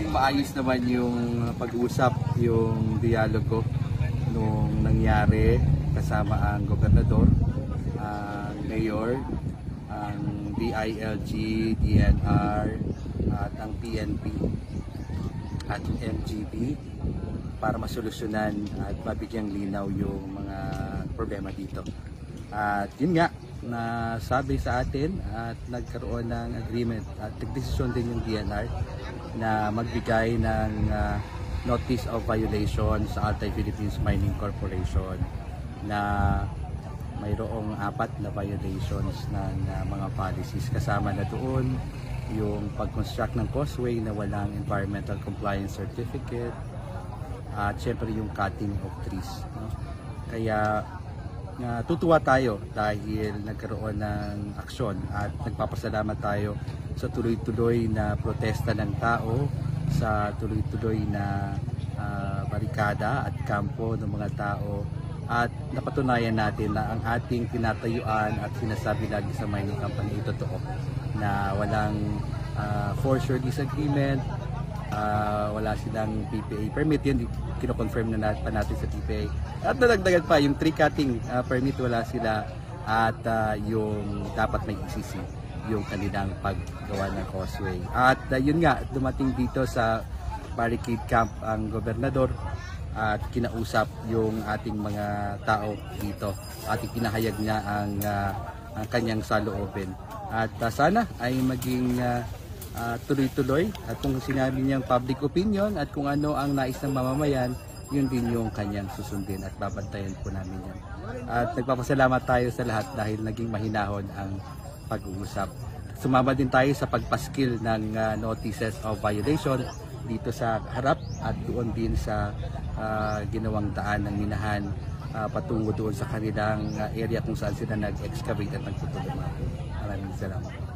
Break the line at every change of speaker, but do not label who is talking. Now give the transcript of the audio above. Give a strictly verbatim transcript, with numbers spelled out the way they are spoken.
naging maayos naman yung pag-usap, yung dialogo nung nangyari kasama ang gobernador, ang mayor, ang D I L G, D E N R, at ang P N P at M G B para masolusyonan at mabigyang linaw yung mga problema dito. At yun nga, nasabi sa atin at nagkaroon ng agreement at nagdesisyon din yung D E N R na magbigay ng uh, notice of violation sa Altai Philippines Mining Corporation na mayroong apat na violations ng uh, mga policies. Kasama na doon yung pag-construct ng causeway na walang environmental compliance certificate at syempre yung cutting of trees, no? Kaya Uh, tutuwa tayo dahil nagkaroon ng aksyon at nagpapasalamat tayo sa tuloy-tuloy na protesta ng tao, sa tuloy-tuloy na uh, barikada at kampo ng mga tao, at napatunayan natin na ang ating tinatayuan at sinasabi lagi sa mining company ay totoo, na walang uh, for sure disagreement, uh, wala silang P P A permit. Yun, kino-confirm na natin, pa natin sa P P A. At nadagdagan pa, yung tree cutting uh, permit wala sila, at uh, yung dapat may I C C yung kanilang paggawa ng causeway. At uh, yun nga, dumating dito sa barricade camp ang gobernador at kinausap yung ating mga tao dito at ikinahayag niya ang, uh, ang kanyang saloobin. At uh, sana ay maging uh, uh, tuloy-tuloy, at kung sinabi niyang public opinion at kung ano ang nais ng mamamayan, yun din yung kanyang susundin at babantayan po namin yan. At nagpapasalamat tayo sa lahat dahil naging mahinahon ang pag-uusap. Sumama din tayo sa pagpaskil ng uh, notices of violation dito sa harap at doon din sa uh, ginawang daan ng minahan uh, patungo doon sa kanilang uh, area kung saan sila nag-excavate at nagtutulungan. Maraming salamat.